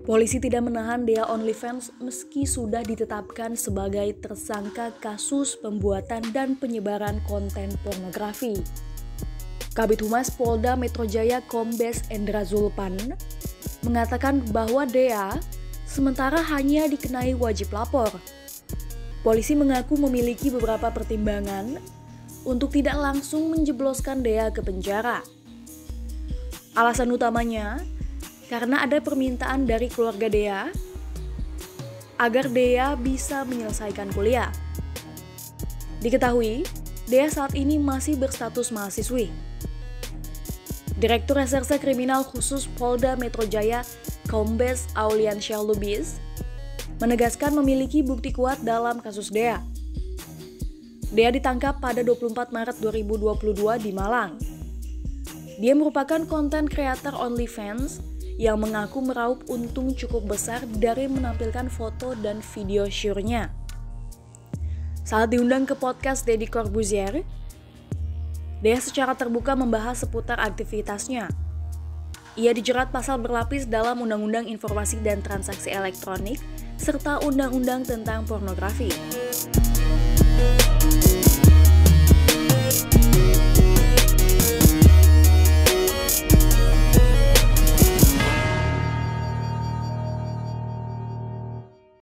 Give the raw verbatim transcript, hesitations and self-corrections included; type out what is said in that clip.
Polisi tidak menahan Dea OnlyFans meski sudah ditetapkan sebagai tersangka kasus pembuatan dan penyebaran konten pornografi. Kabid Humas Polda Metro Jaya Kombes Endra Zulpan mengatakan bahwa Dea sementara hanya dikenai wajib lapor. Polisi mengaku memiliki beberapa pertimbangan untuk tidak langsung menjebloskan Dea ke penjara. Alasan utamanya karena ada permintaan dari keluarga Dea agar Dea bisa menyelesaikan kuliah. Diketahui, Dea saat ini masih berstatus mahasiswi. Direktur Reserse Kriminal Khusus Polda Metro Jaya, Kombes Auliansyah Lubis, menegaskan memiliki bukti kuat dalam kasus Dea. Dea ditangkap pada dua puluh empat Maret dua ribu dua puluh dua di Malang. Dia merupakan konten kreator OnlyFans yang mengaku meraup untung cukup besar dari menampilkan foto dan video syurnya. Saat diundang ke podcast Deddy Corbuzier, Dea secara terbuka membahas seputar aktivitasnya. Ia dijerat pasal berlapis dalam Undang-Undang Informasi dan Transaksi Elektronik serta Undang-Undang tentang Pornografi.